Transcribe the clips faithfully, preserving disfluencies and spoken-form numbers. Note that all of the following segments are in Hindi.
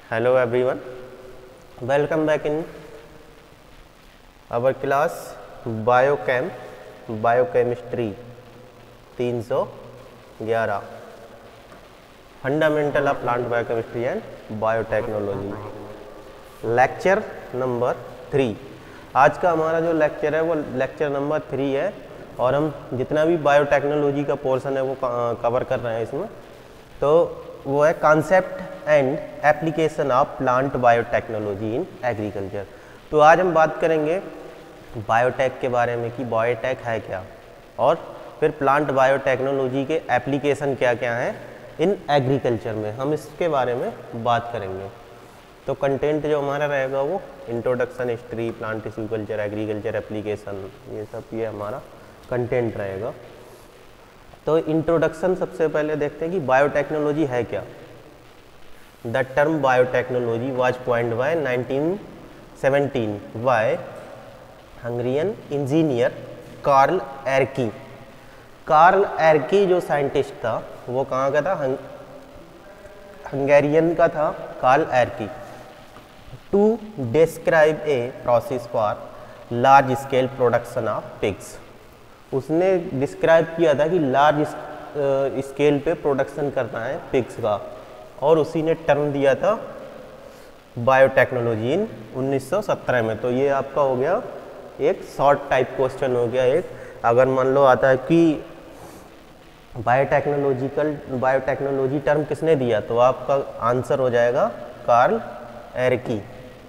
Hello everyone, welcome back in our class Biochem, Biochemistry तीन सौ ग्यारह fundamental of plant biochemistry and biotechnology, lecture number three. आज का हमारा जो लेक्चर है वो लेक्चर नंबर थ्री है और हम जितना भी बायोटेक्नोलॉजी का पोर्शन है वो कवर कर रहे हैं इसमें। तो वो है concept and application of plant biotechnology in agriculture. तो आज हम बात करेंगे बायोटेक के बारे में कि बायोटेक है क्या और फिर प्लांट बायोटेक्नोलॉजी के एप्लीकेशन क्या क्या हैं इन एग्रीकल्चर में, हम इसके बारे में बात करेंगे। तो कंटेंट जो हमारा रहेगा वो introduction, history, plant tissue culture, agriculture application, ये सब ये हमारा कंटेंट रहेगा। तो इंट्रोडक्शन सबसे पहले देखते हैं कि बायोटेक्नोलॉजी है क्या। The term biotechnology was coined by nineteen seventeen by Hungarian engineer Karl Ereky. Karl Ereky जो साइंटिस्ट था वो कहाँ का था? हंग, हंगेरियन का था Karl Ereky. To describe a process for large scale production of pigs. उसने डिस्क्राइब किया था कि लार्ज स्केल पे प्रोडक्शन करना है पिग्स का, और उसी ने टर्म दिया था बायोटेक्नोलॉजी इन उन्नीस सौ सत्रह में। तो ये आपका हो गया एक शॉर्ट टाइप क्वेश्चन हो गया एक। अगर मान लो आता है कि बायोटेक्नोलॉजिकल बायोटेक्नोलॉजी टर्म किसने दिया, तो आपका आंसर हो जाएगा कार्ल एरकी।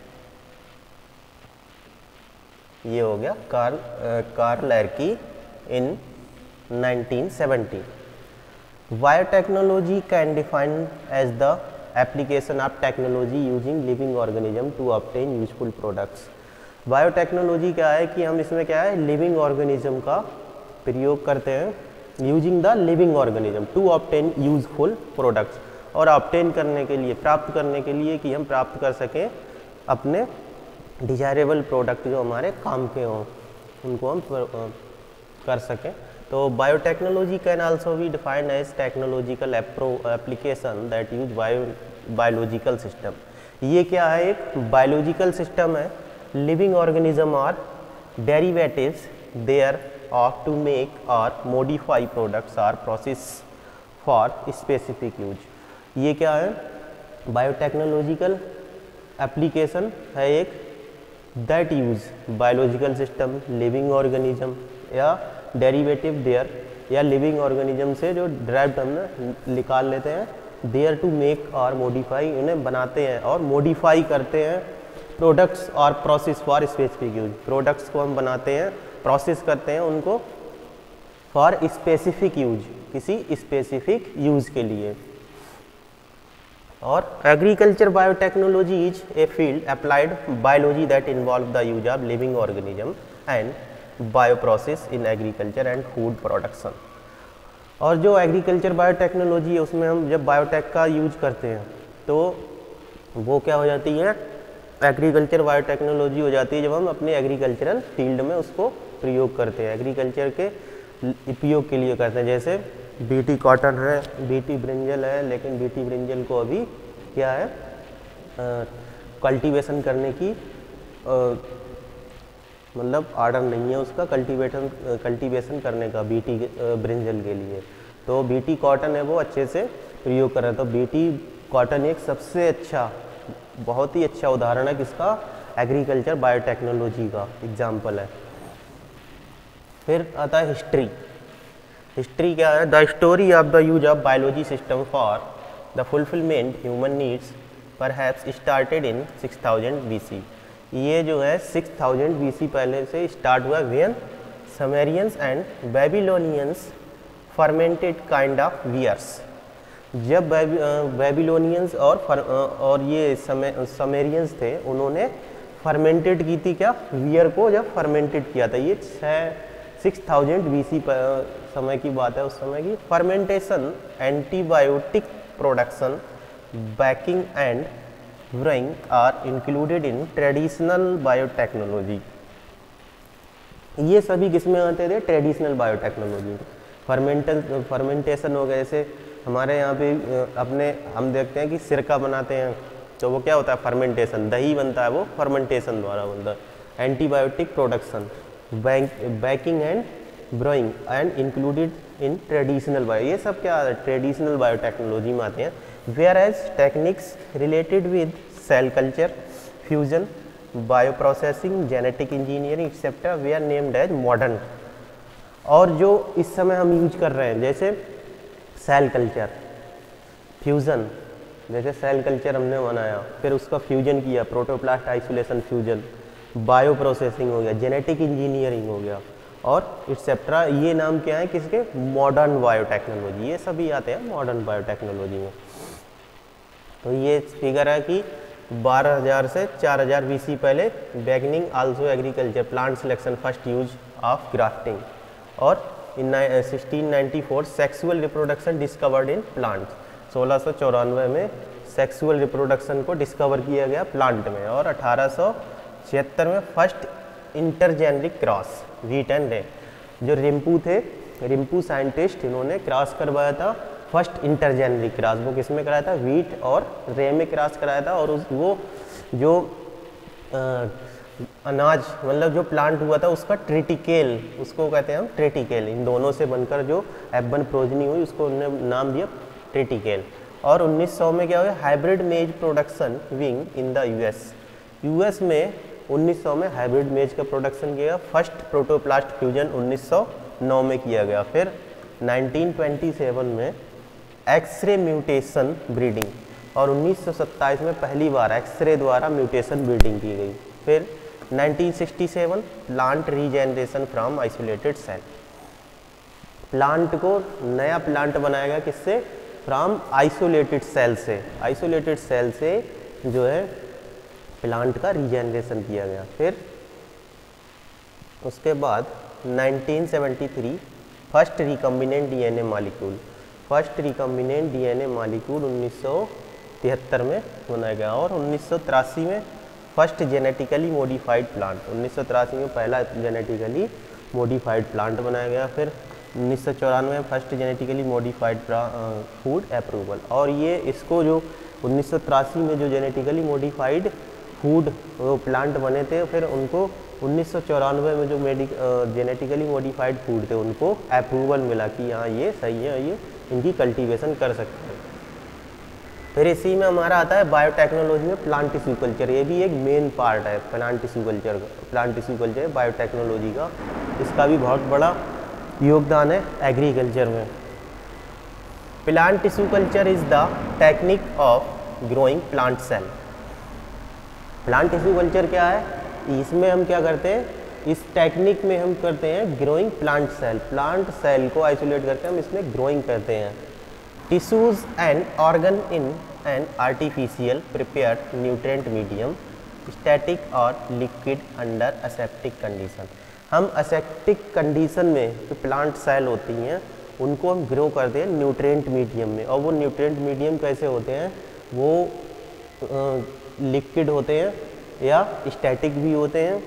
ये हो गया Karl Karl Ereky in nineteen seventy. Biotechnology can define as the application of technology using living organism to obtain useful products. Biotechnology क्या है कि हम इसमें क्या है लिविंग ऑर्गेनिज्म का प्रयोग करते हैं, using the living organism to obtain useful products, और ऑब्टेन करने के लिए, प्राप्त करने के लिए कि हम प्राप्त कर सकें अपने डिजायरेबल प्रोडक्ट जो हमारे काम के हों, उनको हम कर सकें। तो biotechnology can also be defined as technological application that use bio biological system. ये क्या है? एक बायोलॉजिकल सिस्टम है, लिविंग ऑर्गेनिज्म और derivatives thereof to make और modify products or process for specific use. ये क्या है? बायोटेक्नोलॉजिकल एप्लीकेशन है एक that use biological system, living organism या डेरिवेटिव देयर या लिविंग ऑर्गेनिज्म से जो ड्राइव्ड हम निकाल लेते हैं, देयर टू मेक और मॉडिफाई, उन्हें बनाते हैं और मॉडिफाई करते हैं प्रोडक्ट्स और process for specific use. Products को हम बनाते हैं, प्रोसेस करते हैं उनको फॉर स्पेसिफिक यूज, किसी स्पेसिफिक यूज के लिए। और agriculture biotechnology is a field applied biology that involve the use of living organism and bio process in agriculture and food production. और जो एग्रीकल्चर बायोटेक्नोलॉजी है उसमें हम जब बायोटेक का यूज करते हैं तो वो क्या हो जाती है? एग्रीकल्चर बायोटेक्नोलॉजी हो जाती है जब हम अपने एग्रीकल्चरल फील्ड में उसको प्रयोग करते हैं, एग्रीकल्चर के उपयोग के लिए करते हैं। जैसे बीटी कॉटन है, बीटी ब्रिंजल है, लेकिन बीटी ब्रिंजल को अभी क्या है कल्टीवेशन करने की आ, मतलब आर्डर नहीं है उसका कल्टीवेशन कल्टीवेशन करने का बीटी ब्रिंजल के लिए। तो बीटी कॉटन है वो अच्छे से प्रयोग कर रहा है। तो बीटी कॉटन एक सबसे अच्छा, बहुत ही अच्छा उदाहरण है किसका? एग्रीकल्चर बायोटेक्नोलॉजी का एग्जाम्पल है। फिर आता है हिस्ट्री। हिस्ट्री क्या है? The story of the use of biology system for the fulfilment human needs perhaps started in six thousand B C. ये जो है सिक्स थाउजेंड बी सी पहले से स्टार्ट हुआ। When Sumerians and Babylonians fermented kind of beers. जब बेबीलोनियंस और फर, और ये समय समेरियंस थे, उन्होंने फर्मेंटेड की थी क्या? वियर को जब फर्मेंटेड किया था। ये सिक्स थाउजेंड बी सी समय की बात है, उस समय की। Fermentation, antibiotic production, baking and brewing are included in traditional biotechnology. ये सभी किसमें आते थे? Traditional biotechnology. फर्मेंटन फर्मेंटेशन हो गया, जैसे हमारे यहाँ पे अपने हम देखते हैं कि सिरका बनाते हैं, तो वो क्या होता है, फर्मेंटेशन, दही बनता है वो फर्मेंटेशन द्वारा बनता है। Antibiotic production, baking and brewing and included in traditional bio, ये सब क्या ट्रेडिशनल बायोटेक्नोलॉजी में आते हैं। Whereas techniques related with cell culture, fusion, bio processing, genetic engineering etcetera they are named as modern. और जो इस समय हम यूज कर रहे हैं जैसे सेल कल्चर, फ्यूज़न, जैसे सेल कल्चर हमने बनाया फिर उसका फ्यूजन किया, protoplast isolation fusion, bio processing हो गया, जेनेटिक इंजीनियरिंग हो गया और एक्सेट्रा, ये नाम क्या है किसके, मॉडर्न बायोटेक्नोलॉजी, ये सभी आते हैं मॉडर्न बायोटेक्नोलॉजी में। तो ये फिगर है कि बारह हज़ार से चार हज़ार बीसी पहले beginning also agriculture plant selection first use of grafting, और in sixteen ninety four sexual reproduction discovered in plants, सोलह सौ चौरानवे में सेक्सुअल रिप्रोडक्शन को डिस्कवर किया गया प्लांट में, और अठारह सौ छिहत्तर में first intergeneric cross wheat and rye, जो रिम्पू थे, रिम्पू साइंटिस्ट, इन्होंने क्रॉस करवाया था फर्स्ट इंटरजेनरिक क्रॉस, वो किस में कराया था, व्हीट और रे में क्रॉस कराया था। और उस वो जो आ, अनाज मतलब जो प्लांट हुआ था उसका ट्रिटिकेल, उसको कहते हैं हम ट्रिटिकेल, इन दोनों से बनकर जो एबन प्रोजनी हुई उसको उन्होंने नाम दिया ट्रिटिकेल। और उन्नीस सौ में क्या हुआ, hybrid maize production wing in the US, US में उन्नीस सौ में हाइब्रिड मेज का प्रोडक्शन किया, फर्स्ट प्रोटोप्लास्ट फ्यूजन उन्नीस सौ नौ में किया गया। फिर नाइनटीन ट्वेंटी सेवन में एक्सरे म्यूटेशन ब्रीडिंग, और उन्नीस सौ सत्ताईस में पहली बार एक्सरे द्वारा म्यूटेशन ब्रीडिंग की गई। फिर nineteen sixty seven plant regeneration from isolated cell, plant को नया प्लांट बनाया गया किससे, फ्रॉम आइसोलेटेड सेल से, आइसोलेटेड सेल से जो है प्लांट का रीजेनरेशन किया गया। फिर उसके बाद nineteen seventy three first recombinant DNA molecule, first recombinant DNA molecule उन्नीस सौ तिहत्तर में बनाया गया। और उन्नीस सौ तिरासी में फर्स्ट जेनेटिकली मॉडिफाइड प्लांट, उन्नीस सौ तिरासी में पहला जेनेटिकली मॉडिफाइड प्लांट बनाया गया। फिर उन्नीस सौ चौरानवे में first genetically modified food approval, और ये इसको जो उन्नीस सौ तिरासी में जो जेनेटिकली मॉडिफाइड फूड वो प्लांट बने थे, फिर उनको उन्नीस सौ चौरानवे में जो मेडिक जेनेटिकली मॉडिफाइड फूड थे उनको अप्रूवल मिला कि हाँ ये सही है, ये इनकी कल्टीवेशन कर सकते हैं। फिर इसी में हमारा आता है बायोटेक्नोलॉजी में प्लांट टिश्यू कल्चर, ये भी एक मेन पार्ट है प्लांट टिश्यू कल्चर का, प्लांट टिश्यू कल्चर बायोटेक्नोलॉजी का, इसका भी बहुत बड़ा योगदान है एग्रीकल्चर में। Plant tissue culture is the technique of growing plant cell, plant tissue culture क्या है, इसमें हम क्या करते हैं, इस टेक्निक में हम करते हैं growing plant cell, plant cell को आइसोलेट करके हम इसमें ग्रोइंग करते हैं। Tissues and organ in an artificial prepared nutrient medium, static और लिक्विड अंडर असेप्टिक कंडीशन, हम असेप्टिक कंडीशन में जो प्लांट सेल होती हैं उनको हम ग्रो करते हैं न्यूट्रिएंट मीडियम में। और वो न्यूट्रिएंट मीडियम कैसे होते हैं, वो लिक्विड होते हैं या स्टैटिक भी होते हैं,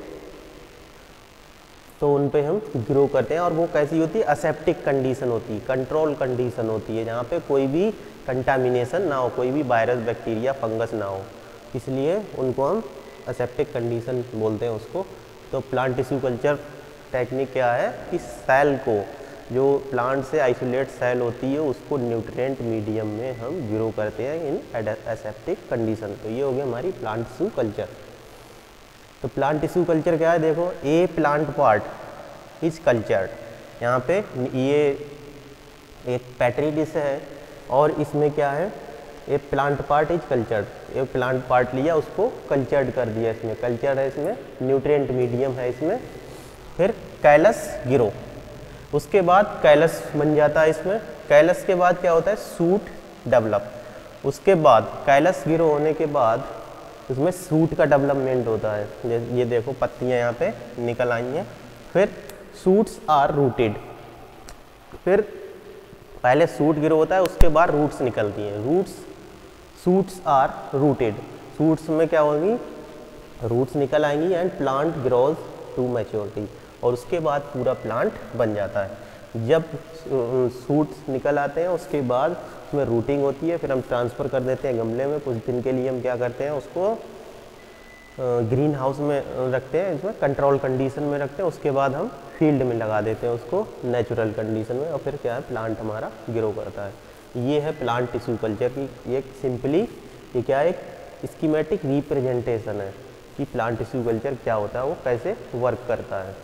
तो उन पे हम ग्रो करते हैं। और वो कैसी होती है, असेप्टिक कंडीशन होती है, कंट्रोल कंडीशन होती है, जहाँ पे कोई भी कंटामिनेशन ना हो, कोई भी वायरस बैक्टीरिया फंगस ना हो, इसलिए उनको हम असेप्टिक कंडीशन बोलते हैं उसको। तो प्लांट टिश्यू कल्चर टेक्निक क्या है कि सेल को, जो प्लांट से आइसोलेट सेल होती है उसको न्यूट्रिएंट मीडियम में हम ग्रो करते हैं इन एसेप्टिक कंडीशन। तो ये हो गया हमारी प्लांट टिश्यू कल्चर। तो प्लांट टिश्यू कल्चर क्या है, देखो a plant part is cultured, यहाँ पे ये एक पेट्री डिश है और इसमें क्या है, a plant part is cultured, एक प्लांट पार्ट लिया उसको कल्चर्ड कर दिया, इसमें कल्चर्ड है, इसमें न्यूट्रिएंट मीडियम है इसमें। फिर कैलस गिरो, उसके बाद कैलस बन जाता है इसमें, कैलस के बाद क्या होता है, सूट डेवलप, उसके बाद कैलस गिरो होने के बाद उसमें सूट का डेवलपमेंट होता है, ये ये देखो पत्तियां यहाँ पे निकल आई हैं। फिर सूट्स आर रूटेड, फिर पहले सूट गिरो होता है उसके बाद रूट्स निकलती हैं, roots shoots are rooted, shoots में क्या होगी, रूट्स निकल आएंगी and plant grows to maturity, और उसके बाद पूरा प्लांट बन जाता है। जब सूट्स निकल आते हैं उसके बाद उसमें रूटिंग होती है, फिर हम ट्रांसफ़र कर देते हैं गमले में। कुछ दिन के लिए हम क्या करते हैं, उसको ग्रीन हाउस में रखते हैं, इसमें कंट्रोल कंडीशन में रखते हैं। उसके बाद हम फील्ड में लगा देते हैं उसको नेचुरल कंडीशन में, और फिर क्या है, प्लांट हमारा ग्रो करता है। ये है प्लांट टिश्यू कल्चर की एक सिंपली, ये क्या है, एक स्कीमेटिक रिप्रेजेंटेशन है कि प्लांट टिश्यू कल्चर क्या होता है, वो कैसे वर्क करता है।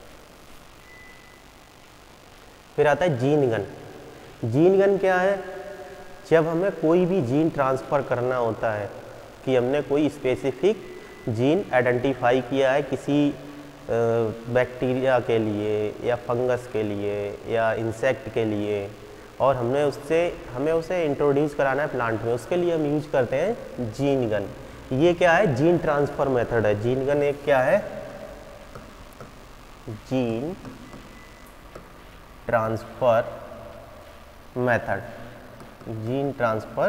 फिर आता है जीन गन। जीन गन क्या है, जब हमें कोई भी जीन ट्रांसफ़र करना होता है कि हमने कोई स्पेसिफिक जीन आइडेंटिफाई किया है किसी बैक्टीरिया के लिए या फंगस के लिए या इंसेक्ट के लिए, और हमने उससे हमें उसे इंट्रोड्यूस कराना है प्लांट में, उसके लिए हम यूज करते हैं जीन गन। ये क्या है, जीन ट्रांसफ़र मेथड है। जीन गन एक क्या है, gene transfer method, gene transfer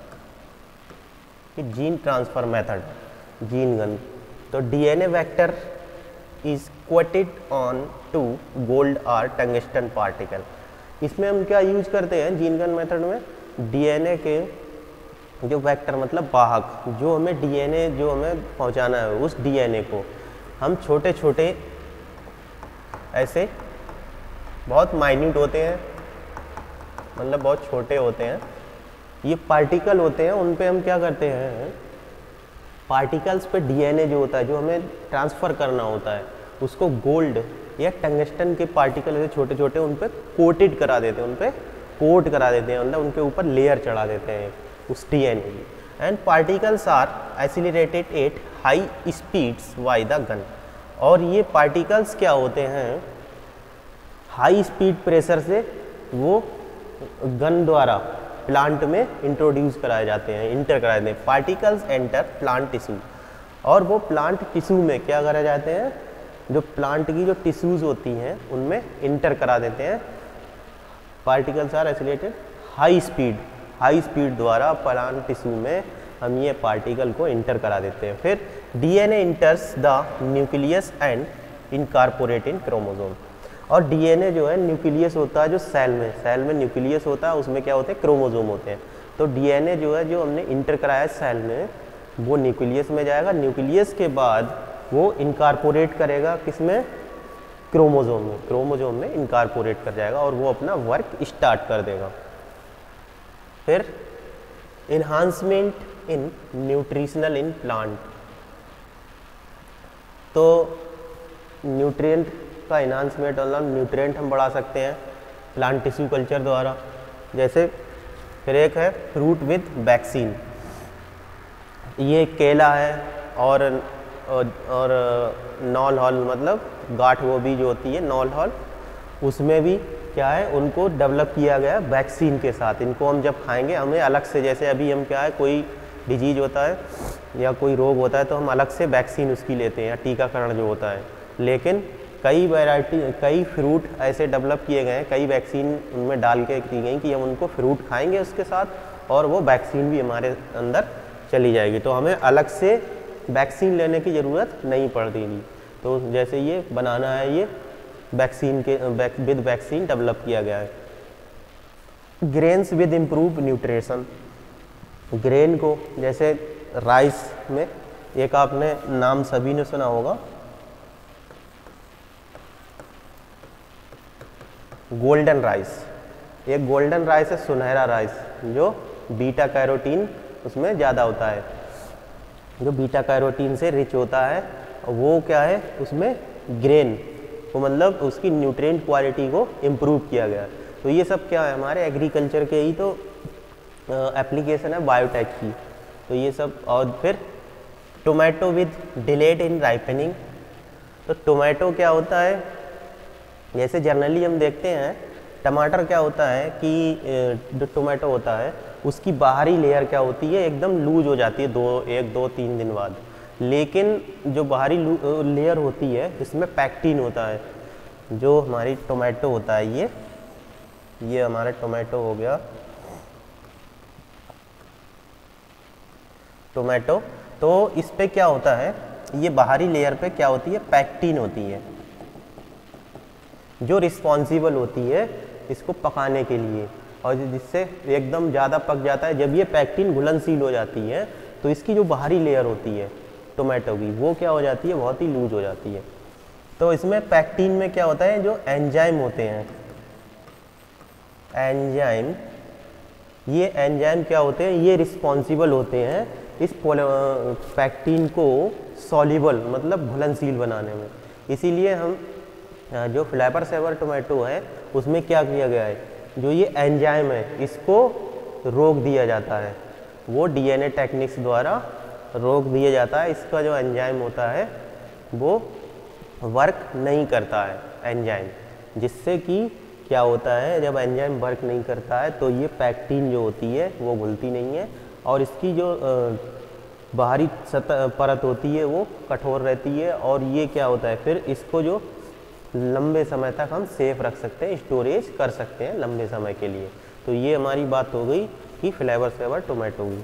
gene transfer method, gene gun. तो DNA vector is coated on to gold और टंगस्टन पार्टिकल। इसमें हम क्या यूज करते हैं जीन गन मेथड में, डीएनए के जो वेक्टर मतलब वाहक, जो हमें डीएनए जो हमें पहुंचाना है, उस डीएनए को हम छोटे छोटे ऐसे बहुत माइन्यूट होते हैं, मतलब बहुत छोटे होते हैं, ये पार्टिकल होते हैं, उन पे हम क्या करते हैं, पार्टिकल्स पे डीएनए जो होता है, जो हमें ट्रांसफ़र करना होता है, उसको गोल्ड या टंगस्टन के पार्टिकल ऐसे छोटे छोटे उन पे कोटेड करा देते हैं, उन पे कोट करा देते हैं, मतलब उनके ऊपर लेयर चढ़ा देते हैं उस डीएनए की। And particles are accelerated at high speeds by the gun. और ये पार्टिकल्स क्या होते हैं, हाई स्पीड प्रेशर से वो गन द्वारा प्लांट में इंट्रोड्यूस कराए जाते हैं, इंटर कराए जाते हैं। पार्टिकल्स एंटर प्लांट टिश्यू, और वो प्लांट टिश्यू में क्या कराए जाते हैं, जो प्लांट की जो टिश्यूज़ होती हैं उनमें इंटर करा देते हैं। Particles are accelerated high speed, high speed द्वारा प्लांट टिश्यू में हम ये पार्टिकल को इंटर करा देते हैं। फिर DNA enters the nucleus and incorporate in chromosome. और डीएनए जो है न्यूक्लियस होता है, जो सेल में सेल में न्यूक्लियस होता है, उसमें क्या होते हैं, क्रोमोसोम होते हैं। तो डीएनए जो है, जो हमने इंटर कराया है सेल में, वो न्यूक्लियस में जाएगा। न्यूक्लियस के बाद वो इनकॉर्पोरेट करेगा किसमें, क्रोमोसोम में, क्रोमोसोम में इनकॉर्पोरेट कर जाएगा और वो अपना वर्क स्टार्ट कर देगा। फिर enhancement in nutritional in plant. तो न्यूट्रिएंट का इन्हांसमेंट मतलब न्यूट्रिएंट हम बढ़ा सकते हैं प्लांट टिश्यू कल्चर द्वारा। जैसे फिर एक है फ्रूट विद वैक्सीन, ये केला है और और, और नॉल हॉल मतलब गांठ गोभी जो होती है नॉल हॉल, उसमें भी क्या है, उनको डेवलप किया गया वैक्सीन के साथ। इनको हम जब खाएंगे हमें अलग से, जैसे अभी हम क्या है, कोई डिजीज होता है या कोई रोग होता है तो हम अलग से वैक्सीन उसकी लेते हैं या टीकाकरण जो होता है, लेकिन कई वैरायटी कई फ्रूट ऐसे डेवलप किए गए हैं, कई वैक्सीन उनमें डाल के की गई कि हम उनको फ्रूट खाएंगे उसके साथ और वो वैक्सीन भी हमारे अंदर चली जाएगी, तो हमें अलग से वैक्सीन लेने की ज़रूरत नहीं पड़ती। तो जैसे ये बनाना है, ये वैक्सीन के विद वैक्सीन डेवलप किया गया है। Grains with improve nutrition, grain को जैसे राइस में एक आपने नाम सभी ने सुना होगा, गोल्डन राइस। एक गोल्डन राइस है सुनहरा राइस, जो बीटा कैरोटीन उसमें ज़्यादा होता है, जो बीटा कैरोटीन से रिच होता है, वो क्या है उसमें ग्रेन को मतलब उसकी न्यूट्रिएंट क्वालिटी को इम्प्रूव किया गया। तो ये सब क्या है, हमारे एग्रीकल्चर के ही तो एप्लीकेशन है बायोटेक की। तो ये सब, और फिर tomato with delayed in ripening. तो टोमेटो क्या होता है, जैसे जनरली हम देखते हैं टमाटर क्या होता है कि जो टोमेटो होता है उसकी बाहरी लेयर क्या होती है, एकदम लूज हो जाती है दो एक दो तीन दिन बाद, लेकिन जो बाहरी लेयर होती है इसमें पैक्टिन होता है। जो हमारी टोमेटो होता है, ये ये हमारा टोमेटो हो गया टोमेटो। तो इस पे क्या होता है, ये बाहरी लेयर पे क्या होती है, पैक्टिन होती है, जो रिस्पॉन्सिबल होती है इसको पकाने के लिए। और जिससे एकदम ज़्यादा पक जाता है। जब ये पैक्टिन घुलनशील हो जाती है तो इसकी जो बाहरी लेयर होती है टोमेटो की, वो क्या हो जाती है, बहुत ही लूज हो जाती है। तो इसमें पैक्टिन में क्या होता है, जो एंजाइम होते हैं, एंजाइम, ये एंजाइम क्या होते हैं, ये रिस्पॉन्सिबल होते हैं इस पैक्टिन को सॉल्युबल मतलब घुलनशील बनाने में। इसीलिए हम जो फ्लेवर सेवर टोमेटो है उसमें क्या किया गया है, जो ये एंजाइम है इसको रोक दिया जाता है, वो डीएनए टेक्निक्स द्वारा रोक दिया जाता है। इसका जो एंजाइम होता है वो वर्क नहीं करता है एंजाइम, जिससे कि क्या होता है, जब एंजाइम वर्क नहीं करता है तो ये पैक्टिन जो होती है वो घुलती नहीं है और इसकी जो बाहरी सतह परत होती है वो कठोर रहती है। और ये क्या होता है, फिर इसको जो लंबे समय तक हम सेफ रख सकते हैं, स्टोरेज कर सकते हैं लंबे समय के लिए। तो ये हमारी बात हो गई कि फ्लेवर सेवर टोमेटो की।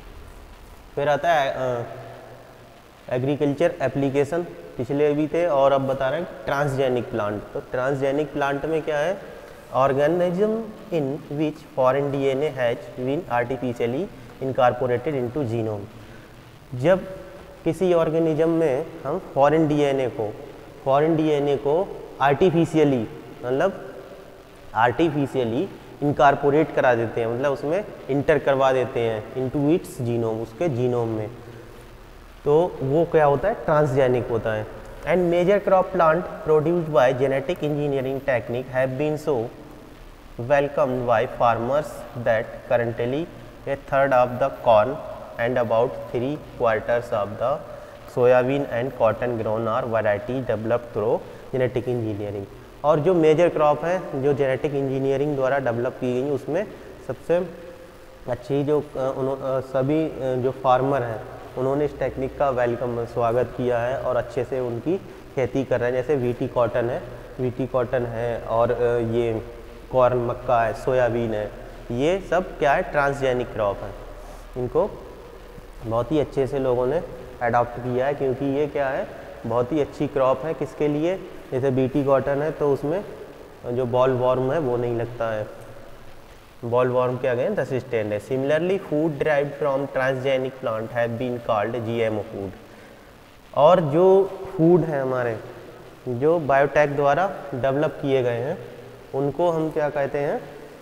फिर आता है एग्रीकल्चर एप्लीकेशन, पिछले भी थे और अब बता रहे हैं ट्रांसजेनिक प्लांट। तो ट्रांसजेनिक प्लांट में क्या है, organism in which foreign DNA has been artificially incorporated into genome. जब किसी ऑर्गेनिज्म में हम फॉरेन डीएनए को फॉरेन डीएनए को आर्टिफिशियली मतलब आर्टिफिशियली इनकॉर्पोरेट करा देते हैं, मतलब उसमें इंटर करवा देते हैं इनटू इट्स जीनोम, उसके जीनोम में, तो वो क्या होता है, ट्रांसजेनिक होता है। And major crop plant produced by genetic engineering technique have been so welcomed by farmers that currently a third of the corn and about three quarters of the soybean and cotton grown are variety developed through genetic engineering. और जो मेजर क्रॉप है जो जेनेटिक इंजीनियरिंग द्वारा डेवलप की गई, उसमें सबसे अच्छी जो सभी जो फार्मर हैं उन्होंने इस टेक्निक का वेलकम स्वागत किया है और अच्छे से उनकी खेती कर रहे हैं। जैसे वीटी कॉटन है वीटी कॉटन है और ये कॉर्न मक्का है, सोयाबीन है, ये सब क्या है, ट्रांसजेनिक क्रॉप है। इनको बहुत ही अच्छे से लोगों ने अडॉप्ट किया है, क्योंकि ये क्या है, बहुत ही अच्छी क्रॉप है। किसके लिए, जैसे बीटी कॉटन है तो उसमें जो बॉल वॉर्म है वो नहीं लगता है, बॉल वॉर्म क्या गए रेसिस्टेंट है। Similarly food derived from transgenic plant have been called GMO food. और जो फूड है हमारे जो बायोटेक द्वारा डेवलप किए गए हैं उनको हम क्या कहते हैं,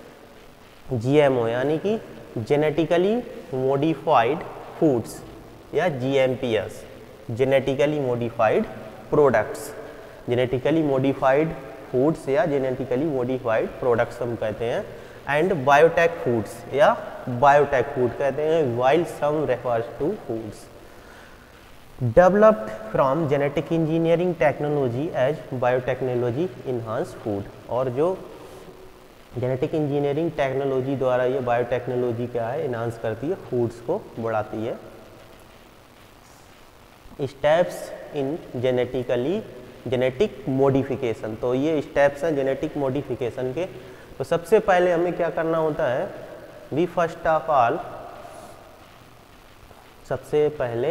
जीएमओ, यानी कि जेनेटिकली मॉडिफाइड फूड्स या GMPs, genetically modified products. Genetically modified foods या जेनेटिकली मॉडिफाइड प्रोडक्ट्स हम कहते हैं। एंड बायोटेक फूड्स या बायोटेक फूड कहते हैं, while some refers to foods developed from genetic engineering technology as biotechnology enhance food. और जो जेनेटिक इंजीनियरिंग टेक्नोलॉजी द्वारा ये बायोटेक्नोलॉजी क्या है, इन्हांस करती है, फूड्स को बढ़ाती है। Steps in genetically genetic modification, तो ये स्टेप्स हैं जेनेटिक मॉडिफिकेशन के। तो सबसे पहले हमें क्या करना होता है, वी फर्स्ट ऑफ ऑल, सबसे पहले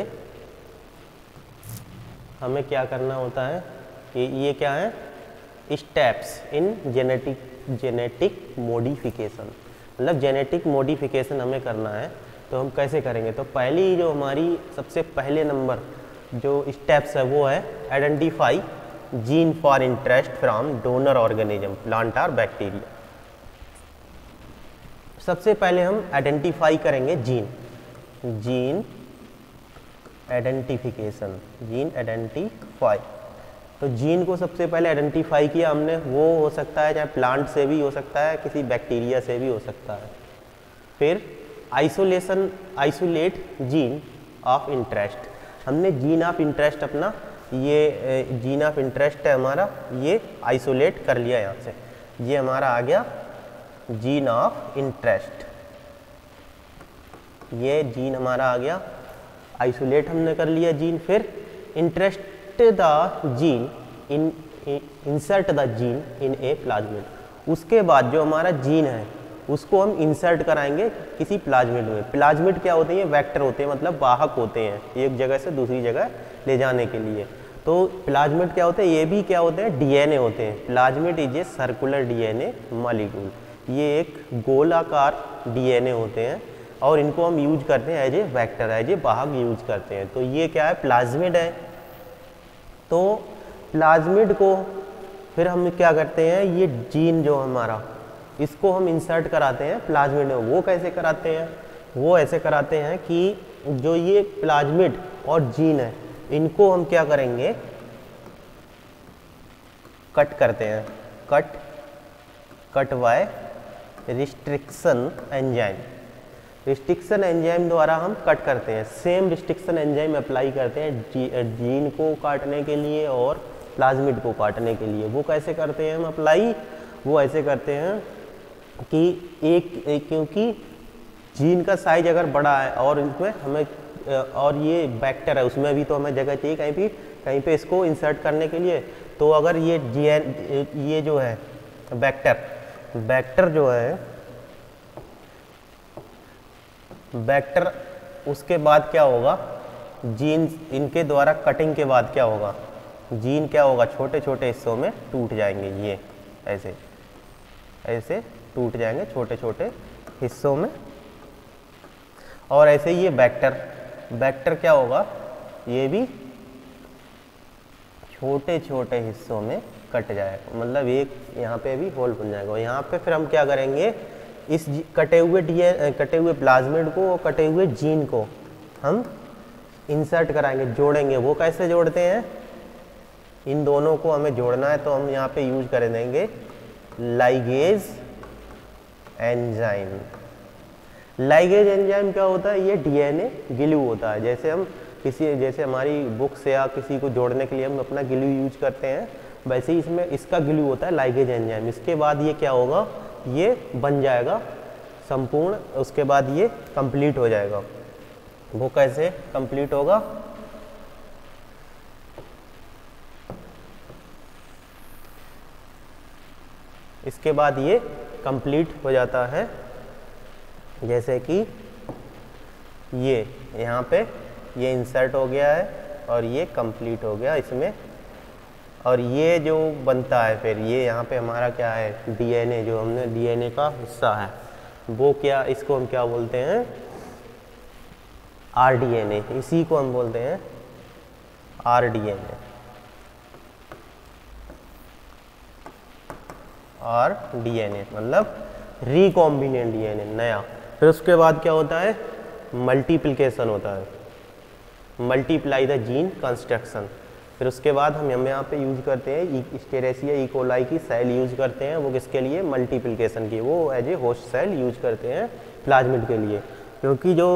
हमें क्या करना होता है कि ये क्या है, steps in genetic genetic modification, मतलब जेनेटिक मॉडिफिकेशन हमें करना है। तो हम कैसे करेंगे, तो पहली जो हमारी सबसे पहले नंबर जो स्टेप्स है वो है identify gene for interest from donor organism plant और बैक्टीरिया। सबसे पहले हम आइडेंटिफाई करेंगे gene, gene identification, gene identify. तो जीन को सबसे पहले आइडेंटिफाई किया हमने, वो हो सकता है चाहे प्लांट से भी हो सकता है, किसी बैक्टीरिया से भी हो सकता है। फिर isolation, isolate gene of interest, हमने जीन ऑफ इंटरेस्ट अपना, ये जीन ऑफ इंटरेस्ट है हमारा, ये आइसोलेट कर लिया यहाँ से, ये हमारा आ गया जीन ऑफ इंटरेस्ट, ये जीन हमारा आ गया, आइसोलेट हमने कर लिया जीन। फिर interest the gene in insert the gene in a plasmid, उसके बाद जो हमारा जीन है उसको हम इंसर्ट कराएंगे किसी प्लाज्मिड में। प्लाज्मिड क्या होते हैं, वेक्टर होते हैं, मतलब वाहक होते हैं एक जगह से दूसरी जगह ले जाने के लिए। तो प्लाज्मिड क्या होते हैं, ये भी क्या होते हैं, डीएनए होते हैं। Plasmid is a circular DNA molecule, ये एक गोलाकार डीएनए होते हैं और इनको हम यूज करते हैं as a vector, as a वाहक यूज करते हैं। तो ये क्या है, प्लाज्मिड है। तो प्लाज्मिड को फिर हम क्या करते हैं, ये जीन जो हमारा, इसको हम इंसर्ट कराते हैं प्लाज्मिड में। वो कैसे कराते हैं, वो ऐसे कराते हैं कि जो ये प्लाज्मिड और जीन है, इनको हम क्या करेंगे, कट करते हैं, cut cut by restriction enzyme. Restriction enzyme द्वारा हम कट करते हैं। सेम रिस्ट्रिक्शन एंजाइम अप्लाई करते हैं जी, जीन को काटने के लिए और प्लाज्मिड को काटने के लिए। वो कैसे करते हैं हम अप्लाई, वो ऐसे करते हैं कि एक, एक क्योंकि जीन का साइज अगर बड़ा है और इसमें हमें, और ये वेक्टर है, उसमें भी तो हमें जगह चाहिए कहीं भी कहीं पे इसको इंसर्ट करने के लिए। तो अगर ये जीएन, ये जो है वेक्टर, वेक्टर जो है वेक्टर, उसके बाद क्या होगा, जीन इनके द्वारा कटिंग के बाद क्या होगा, जीन क्या होगा, छोटे छोटे हिस्सों में टूट जाएंगे। ये ऐसे ऐसे टूट जाएंगे छोटे छोटे हिस्सों में। और ऐसे ही ये वेक्टर, वेक्टर क्या होगा, ये भी छोटे छोटे हिस्सों में कट जाएगा, मतलब एक यहाँ पे भी होल बन जाएगा। यहाँ पे फिर हम क्या करेंगे, इस कटे हुए डीएन कटे हुए प्लाज्मिड को और कटे हुए जीन को हम इंसर्ट कराएंगे, जोड़ेंगे। वो कैसे जोड़ते हैं, इन दोनों को हमें जोड़ना है तो हम यहाँ पे यूज कर देंगे लाइगेज एंजाइम। लाइगेज एंजाइम क्या होता है, ये डीएनए ग्लू होता है। जैसे हम किसी, जैसे हमारी बुक्स या किसी को जोड़ने के लिए हम अपना ग्लू यूज करते हैं, वैसे ही इसमें इसका ग्लू होता है लाइगेज एंजाइम। इसके बाद ये क्या होगा, ये बन जाएगा संपूर्ण, उसके बाद ये कंप्लीट हो जाएगा। वो कैसे कंप्लीट होगा, इसके बाद ये कंप्लीट हो जाता है, जैसे कि ये यहाँ पे ये इंसर्ट हो गया है और ये कंप्लीट हो गया इसमें। और ये जो बनता है फिर ये यहाँ पे हमारा क्या है, डीएनए, जो हमने डीएनए का हिस्सा है वो क्या, इसको हम क्या बोलते हैं, आरडीएनए। इसी को हम बोलते हैं आरडीएनए, आर डीएनए मतलब रिकॉम्बिनेंट डीएनए, नया। फिर उसके बाद क्या होता है, मल्टीप्लिकेशन होता है, मल्टीप्लाई द जीन कंस्ट्रक्शन। फिर उसके बाद हम हम यहाँ पे यूज करते हैं स्टेरेसिया इकोलाई की सेल यूज करते हैं। वो किसके लिए, मल्टीप्लिकेशन की, वो as a host cell use करते हैं प्लाज्मिड के लिए। क्योंकि जो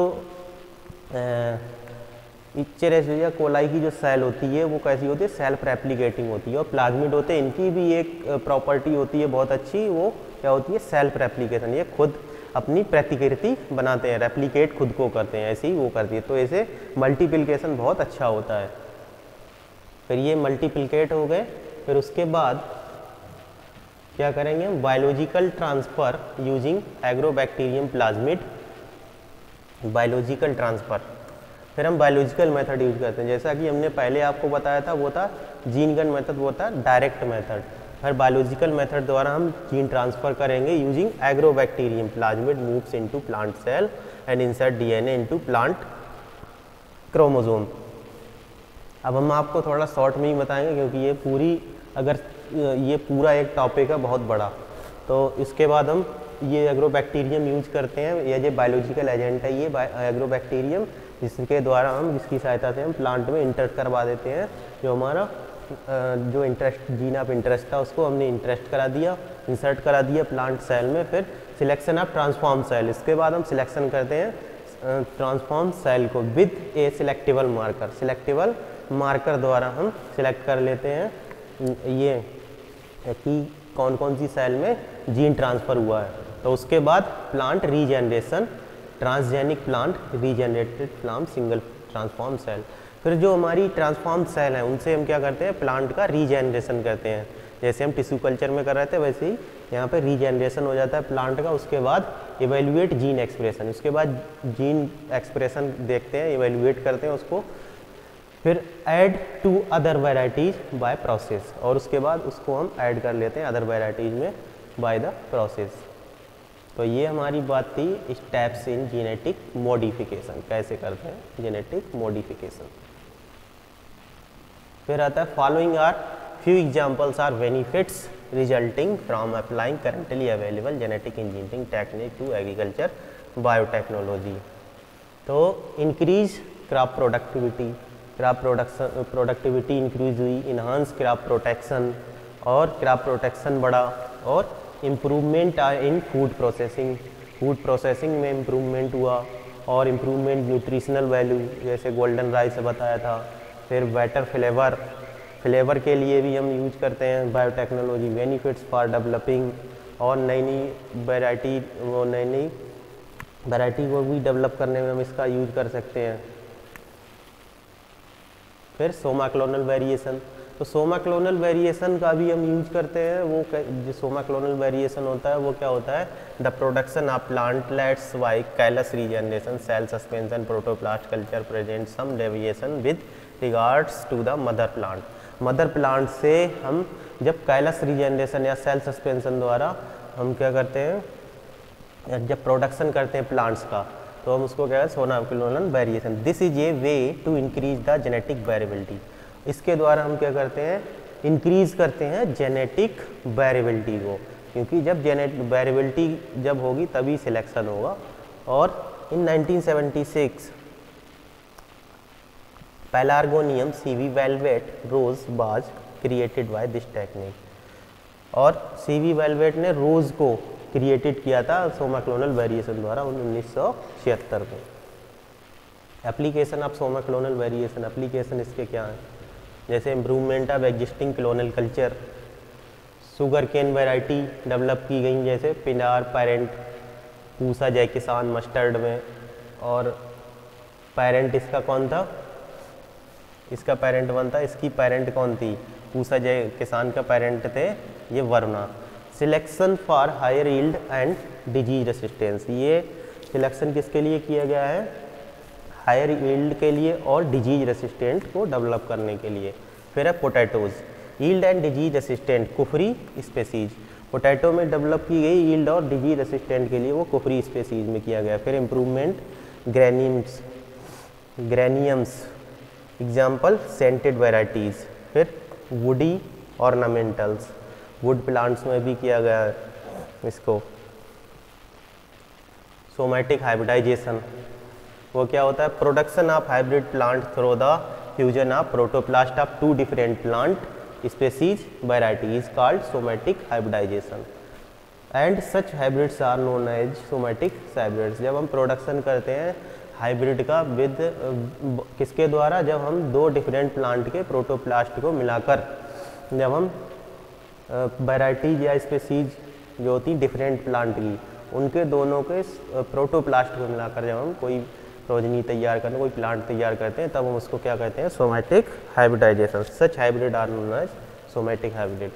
स्टेरेसिया कोलाई की जो सेल होती है वो कैसी होती है, सेल्फ रेप्लिकेटिंग होती है। और प्लाज्मिड होते हैं, इनकी भी एक प्रॉपर्टी होती है बहुत अच्छी, वो क्या होती है, सेल्फ रेप्लिकेशन। ये खुद अपनी प्रतिकृति बनाते हैं, रेप्लिकेट खुद को करते हैं, ऐसे ही वो करती है। तो ऐसे मल्टीप्लिकेशन बहुत अच्छा होता है। फिर ये मल्टीप्लिकेट हो गए, फिर उसके बाद क्या करेंगे हम, biological transfer using Agrobacterium plasmid, biological transfer. फिर हम बायोलॉजिकल मेथड यूज करते हैं, जैसा कि हमने पहले आपको बताया था, वो था जीन गन मेथड, वो था डायरेक्ट मेथड। फिर बायोलॉजिकल मेथड द्वारा हम जीन ट्रांसफ़र करेंगे using Agrobacterium plasmid moves into plant cell and insert DNA into plant chromosome. अब हम आपको थोड़ा शॉर्ट में ही बताएंगे क्योंकि ये पूरी, अगर ये पूरा एक टॉपिक है बहुत बड़ा। तो इसके बाद हम ये एग्रोबैक्टीरियम यूज करते हैं, ये जो बायोलॉजिकल एजेंट है ये एग्रोबैक्टीरियम, जिसके द्वारा हम, जिसकी सहायता से हम प्लांट में इंटरेस्ट करवा देते हैं। जो हमारा जो इंटरेस्ट, जीन ऑफ इंटरेस्ट था उसको हमने इंटरेस्ट करा दिया, इंसर्ट करा दिया प्लांट सेल में। फिर सिलेक्शन ऑफ ट्रांसफॉर्म सेल, इसके बाद हम सिलेक्शन करते हैं ट्रांसफॉर्म सेल को with a selectable marker, selectable marker द्वारा हम सिलेक्ट कर लेते हैं ये कि कौन कौन सी सेल में जीन ट्रांसफ़र हुआ है। तो उसके बाद plant regeneration, transgenic plant regenerated from single transform cell. फिर जो हमारी ट्रांसफॉर्म सेल है उनसे हम क्या करते हैं, प्लांट का रीजनरेशन करते हैं। जैसे हम टिश्यू कल्चर में कर रहे थे वैसे ही यहाँ पे रीजनरेशन हो जाता है प्लांट का। उसके बाद इवेल्युएट जीन एक्सप्रेशन, उसके बाद जीन एक्सप्रेशन देखते हैं, इवेल्युएट करते हैं उसको। फिर add to other varieties by process, और उसके बाद उसको हम ऐड कर लेते हैं अदर वेराइटीज़ में बाय द प्रोसेस। तो ये हमारी बात थी स्टेप्स इन जेनेटिक मॉडिफिकेशन, कैसे करते हैं जेनेटिक मॉडिफिकेशन। फिर आता है following are few examples are benefits resulting from applying currently available genetic engineering technique to agriculture biotechnology. तो increase crop productivity, crop production productivity increase हुई, इन्हांस क्रॉप प्रोटेक्शन और क्रॉप प्रोटेक्शन बढ़ा, और improvement in food processing, food processing में इम्प्रूवमेंट हुआ, और इम्प्रूवमेंट न्यूट्रिशनल वैल्यू जैसे गोल्डन राइस से बताया था। फिर बेटर फ्लेवर, फ्लेवर के लिए भी हम यूज करते हैं बायोटेक्नोलॉजी। बेनिफिट्स फॉर डेवलपिंग, और नई नई वैरायटी, वो नई नई वैरायटी को भी डेवलप करने में हम इसका यूज कर सकते हैं। फिर सोमा क्लोनल वेरिएशन, तो सोमा क्लोनल वेरिएशन का भी हम यूज करते हैं। वो जो सोमा क्लोनल वेरिएशन होता है वो क्या होता है, the production of plantlets by callus regeneration cell suspension protoplast culture present some deviation with regards to the mother plant. Mother plant से हम जब कैलस रीजनरेशन या सेल सस्पेंशन द्वारा हम क्या करते हैं, जब प्रोडक्शन करते हैं प्लांट्स का, तो हम उसको क्या है somaclonal variation. This is a way to increase the genetic variability. इसके द्वारा हम क्या करते हैं, इंक्रीज करते हैं जेनेटिक वेरिएबिलिटी को, क्योंकि जब जेनेटिक वेरिएबिलिटी जब होगी तभी सिलेक्शन होगा। और in nineteen seventy six Pelargonium CV velvet rose was created by this technique, और सीवी वेलवेट ने रोज को क्रिएटेड किया था सोमा क्लोनल वेरिएशन द्वारा उन्नीस सौ छिहत्तर में। Application of somaclonal variation, application इसके क्या हैं, जैसे improvement of existing clonal culture, sugar cane variety develop की गई जैसे पिनार पेरेंट, पूसा जय किसान मस्टर्ड में। और पेरेंट इसका कौन था, इसका पेरेंट वन था, इसकी पेरेंट कौन थी, पूसा जय किसान का पेरेंट थे ये Varuna. Selection for higher yield and disease resistance, ये सिलेक्शन किसके लिए किया गया है, हायर यील्ड के लिए और डिजीज रेसिस्टेंट को डेवलप करने के लिए। फिर है potatoes, yield and disease resistant Kufri species, potato में डेवलप की गई यील्ड और डिजीज रेसिस्टेंट के लिए वो कुफरी स्पेसीज में किया गया। फिर improvement geraniums, geraniums example scented varieties. फिर वुडी ऑर्नामेंटल्स, वुड प्लांट्स में भी किया गया है इसको। सोमैटिक हाइब्रिडाइजेशन, वो क्या होता है, production of hybrid plant through the fusion of protoplast of two different plant species variety is called somatic hybridization and such hybrids are known as somatic hybrids. जब हम प्रोडक्शन करते हैं हाइब्रिड का विद किसके द्वारा, जब हम दो डिफरेंट प्लांट के प्रोटोप्लास्ट को मिलाकर, जब हम वैरायटीज या स्पेसीज जो होती डिफरेंट प्लांट की, उनके दोनों के प्रोटोप्लास्ट को मिलाकर जब हम कोई प्रोजनी तैयार करते हैं, कोई प्लांट तैयार करते हैं, तब हम उसको क्या कहते हैं, somatic hybridization. Such hybrid are known as somatic hybrid.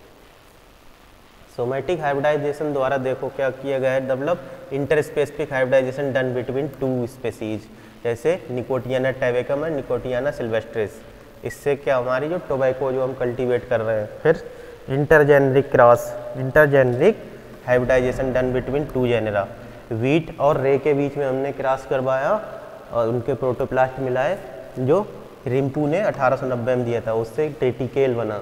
Somatic hybridization द्वारा देखो क्या किया गया है, develop interspecific hybridization done between two species, जैसे Nicotiana tabacum and Nicotiana sylvestris. इससे क्या हमारी जो टोबैको जो हम कल्टीवेट कर रहे हैं। फिर intergeneric cross, intergeneric hybridization done between two genera, wheat और रे के बीच में हमने क्रॉस करवाया और उनके प्रोटोप्लास्ट मिलाए, जो रिम्पू ने अठारह सौ नब्बे में दिया था, उससे ट्रिटिकेल बना।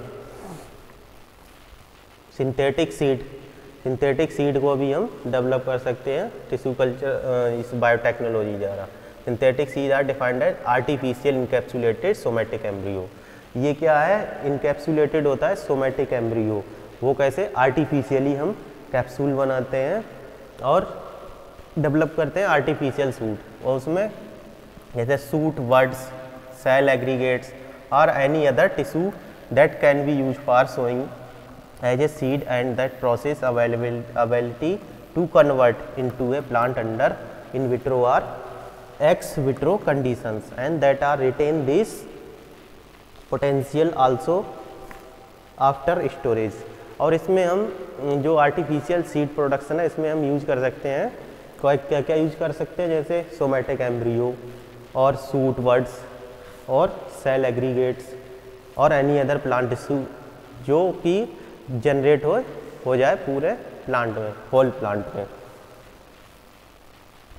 सिंथेटिक सीड, सिंथेटिक सीड को भी हम डेवलप कर सकते हैं टिश्यू कल्चर इस बायोटेक्नोलॉजी द्वारा। Synthetic seed are defined as artificial encapsulated somatic embryo. ये क्या है, इनकैप्सुलेटेड होता है सोमैटिक एम्ब्रियो। वो कैसे, आर्टिफिशियली हम कैप्सूल बनाते हैं और डेवलप करते हैं आर्टिफिशियल सूट, और उसमें जैसे सूट वर्ड्स, सेल एग्रीगेट्स और any other tissue that can be use for sowing as a seed and that process availability to convert into a plant under in vitro or ex vitro conditions and that are retain this potential also after storage. और इसमें हम जो आर्टिफिशियल सीड प्रोडक्शन है, इसमें हम यूज कर सकते हैं, क्या क्या यूज कर सकते हैं, जैसे सोमैटिक एम्ब्रियो और सूट वर्ड्स और सेल एग्रीगेट्स और एनी अदर प्लांट टिश्यू जो कि जनरेट हो हो जाए पूरे प्लांट में, होल प्लांट में।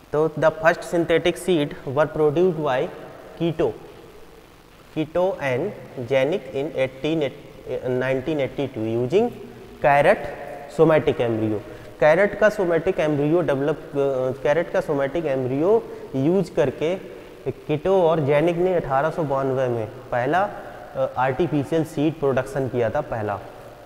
तो the first synthetic seed were produced by Kitto Kitto and Janick in nineteen eighty two using carrot somatic embryo. Carrot का सोमैटिक एम्ब्रियो डेवलप कैरेट का सोमैटिक एम्ब्रियो यूज करके कीटो और जेनिक ने अठारह सौ बानवे में पहला आर्टिफिशियल सीड प्रोडक्शन किया था पहला।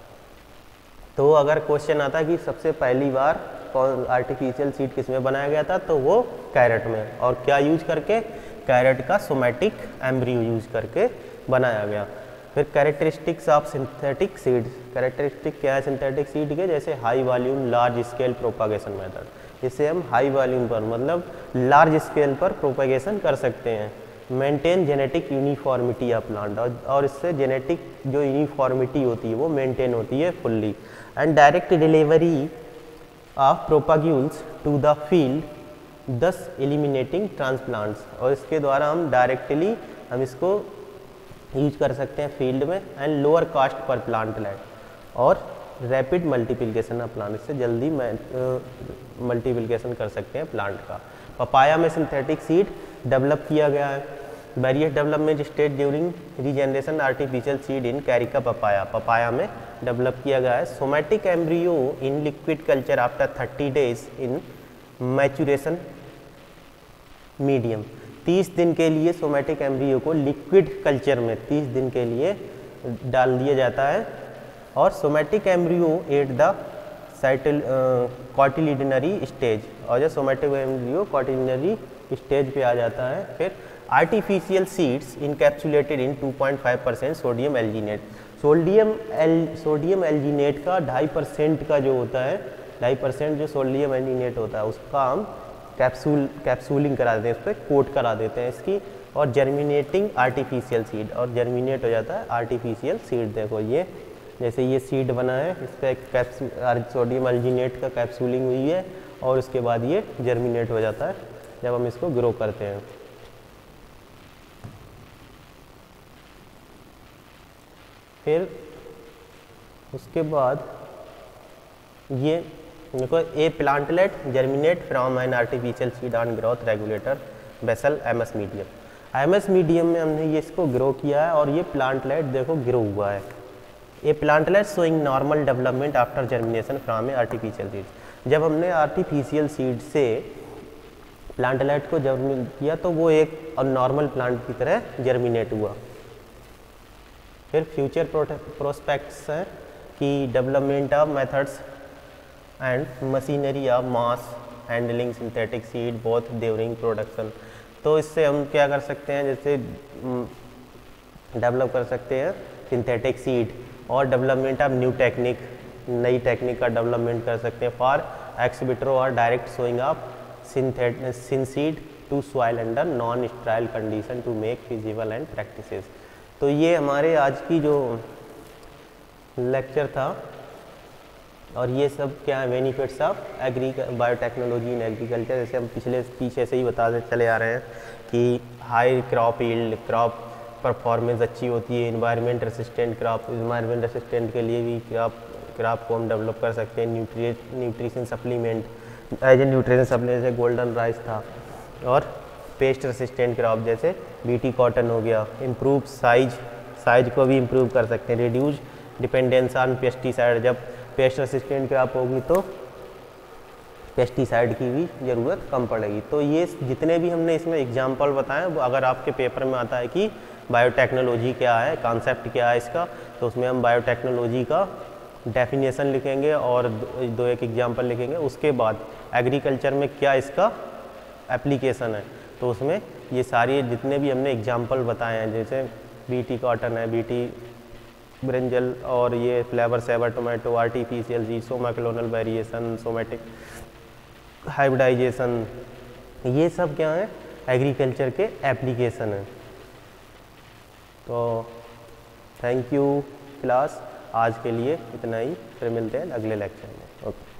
तो अगर क्वेश्चन आता कि सबसे पहली बार कौन आर्टिफिशियल सीड किस में बनाया गया था, तो वो कैरेट में, और क्या यूज करके, कैरेट का सोमैटिक एम्ब्रियो यूज करके बनाया गया। फिर characteristics of synthetic seed, characteristic क्या है सिंथेटिक सीड के, जैसे high volume large scale propagation method, इससे हम हाई वॉल्यूम पर मतलब लार्ज स्केल पर प्रोपागेशन कर सकते हैं। Maintain genetic uniformity of plant, और इससे जेनेटिक जो यूनिफॉर्मिटी होती है वो मेंटेन होती है fully. And direct delivery of propagules to the field, thus eliminating transplants, और इसके द्वारा हम डायरेक्टली हम इसको यूज कर सकते हैं फील्ड में। And lower cost per plant land, और रैपिड मल्टीप्लिकेशन ऑफ प्लांट, इससे जल्दी मल्टीप्लिकेशन कर सकते हैं प्लांट का। पपाया में सिंथेटिक सीड डेवलप किया गया है। Various development stage during regeneration artificial seed in Carica papaya, papaya में डेवलप किया गया है। Somatic embryo in liquid culture after thirty days in maturation medium, तीस दिन के लिए सोमैटिक एम्ब्रियो को लिक्विड कल्चर में तीस दिन के लिए डाल दिया जाता है। और सोमैटिक एम्ब्रियो एट द साइटल कॉटिलिडनरी स्टेज, और जब सोमैटिक एम्ब्रियो कॉटिलिडनरी स्टेज पे आ जाता है। फिर artificial seeds encapsulated in two point five percent sodium alginate, sodium al sodium alginate का ढाई परसेंट का जो होता है, ढाई परसेंट जो सोडियम एल्जीनेट होता है उसका हम कैप्सूल कैप्सूलिंग करा देते हैं, उस पर कोट करा देते हैं इसकी। और जर्मिनेटिंग आर्टिफिशियल सीड, और जर्मिनेट हो जाता है आर्टिफिशियल सीड। देखो ये जैसे ये सीड बना है, इस पर कैप्सूल सोडियम एल्जीनेट का कैप्सूलिंग हुई है, और उसके बाद ये जर्मिनेट हो जाता है जब हम इसको ग्रो करते हैं। फिर उसके बाद ये देखो, a plantlet germinate from an artificial seed on growth regulator vessel MS medium. MS medium में हमने ये इसको ग्रो किया है, और ये प्लांटलेट देखो ग्रो हुआ है। A plantlet showing normal development after germination from a artificial seed, जब हमने आर्टिफिशियल सीड से प्लांटलेट को जर्मिनेट किया तो वो एक नॉर्मल प्लांट की तरह जर्मिनेट हुआ। फिर फ्यूचर प्रोस्पेक्ट्स हैं कि development of methods and machinery of mass handling synthetic seed both during production. तो इससे हम क्या कर सकते हैं, जैसे डेवलप कर सकते हैं सिंथेटिक सीड, और डेवलपमेंट ऑफ न्यू टेक्निक, नई टेक्निक का डेवलपमेंट कर सकते हैं फॉर एक्स विट्रो और direct sowing of synthet synseed to soil under non sterile condition to make feasible and practices. तो ये हमारे आज की जो लेक्चर था, और ये सब क्या है benefits of agri biotechnology in agriculture. जैसे हम पिछले पीछे से ही बताते चले आ रहे हैं कि high crop yield, crop performance अच्छी होती है, environment resistant crop, environment resistant के लिए भी क्रॉप क्रॉप को हम डेवलप कर सकते हैं। Nutri nutrition supplement as a nutrition supplement जैसे गोल्डन राइस था, और पेस्ट रेसिस्टेंट क्रॉप जैसे बीटी कॉटन हो गया। इम्प्रूव साइज, साइज को भी इम्प्रूव कर सकते हैं। रिड्यूस डिपेंडेंस ऑन पेस्टिसाइड, जब पेस्ट रेसिस्टेंट क्रॉप होगी तो पेस्टिसाइड की भी ज़रूरत कम पड़ेगी। तो ये जितने भी हमने इसमें एग्जाम्पल बताए, वो अगर आपके पेपर में आता है कि बायोटेक्नोलॉजी क्या है, कॉन्सेप्ट क्या है इसका, तो उसमें हम बायोटेक्नोलॉजी का डेफिनेशन लिखेंगे और दो एक एग्जाम्पल लिखेंगे। उसके बाद एग्रीकल्चर में क्या इसका एप्लीकेशन है, तो उसमें ये सारी जितने भी हमने एग्जाम्पल बताए हैं, जैसे बीटी कॉटन है, बीटी ब्रिंजल, और ये फ्लेवर सेवर टोमेटो, आर्टिफिशियल जी, सोमाक्लोनल वेरिएशन, सोमेटिक हाइब्रिडाइजेशन, ये सब क्या है एग्रीकल्चर के एप्लीकेशन है। तो थैंक यू क्लास, आज के लिए इतना ही, फिर मिलते हैं अगले लेक्चर में। ओके।